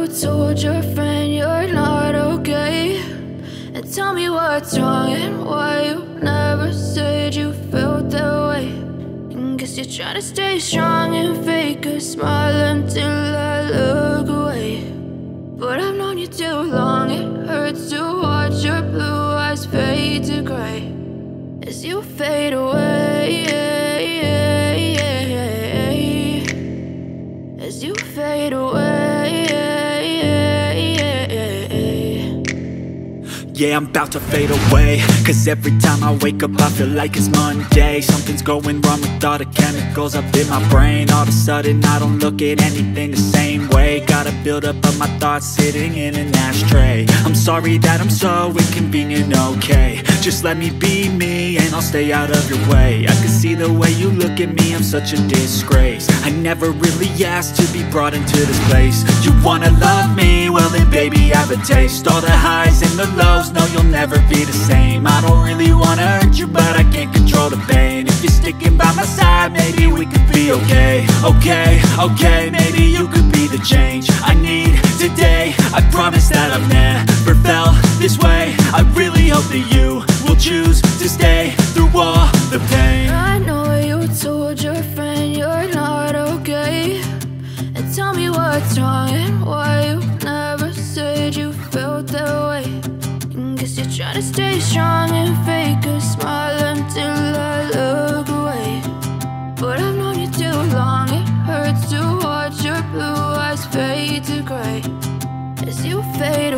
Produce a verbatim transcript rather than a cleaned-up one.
told your friend you're not okay, and tell me what's wrong and why you never said you felt that way. And guess you're trying to stay strong and fake a smile until I look away. But I've known you too long, it hurts to watch your blue eyes fade to gray as you fade away, as you fade away. Yeah, I'm about to fade away, cause every time I wake up I feel like it's Monday. Something's going wrong with all the chemicals up in my brain. All of a sudden I don't look at anything the same way. Gotta build up of my thoughts sitting in an ashtray. I'm sorry that I'm so inconvenient, okay. Just let me be me and I'll stay out of your way. I can see the way you look at me, I'm such a disgrace. I never really asked to be brought into this place. You wanna love me? Well then baby, have a taste. All the highs and the lows, no, you'll never be the same. I don't really wanna hurt you, but I can't control the pain. If you're sticking by my side, maybe we could be okay. Okay, okay, maybe you could be the change I need today. I promise that I've never felt this way. I really hope that you will choose to stay through all the pain. I know you told your friend you're not okay, and tell me what's wrong and why you never said you felt that way. Guess you're trying to stay strong and fake a smile until I look away. But I've known you too long, it hurts to watch your blue eyes fade to gray as you fade